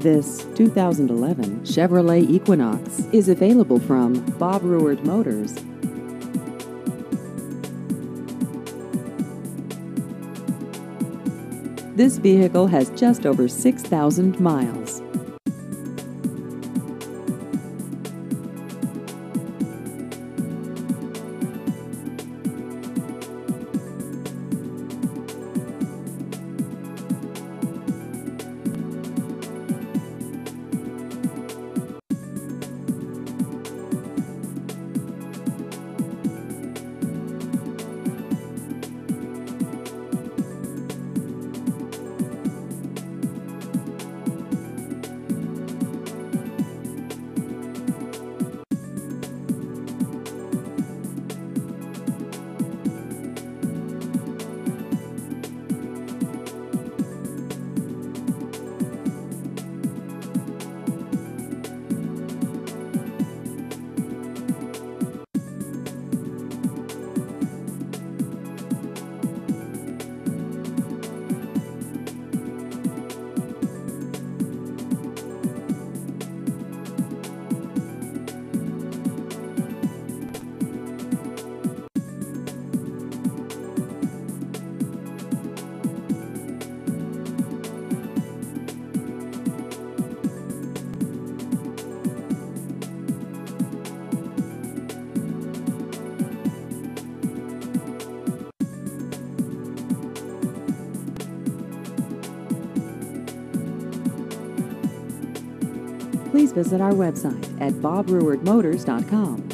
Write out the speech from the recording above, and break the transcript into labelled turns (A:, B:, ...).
A: This 2011 Chevrolet Equinox is available from Bob Ruard Motors. This vehicle has just over 6,000 miles. Please visit our website at bobruardmotors.com.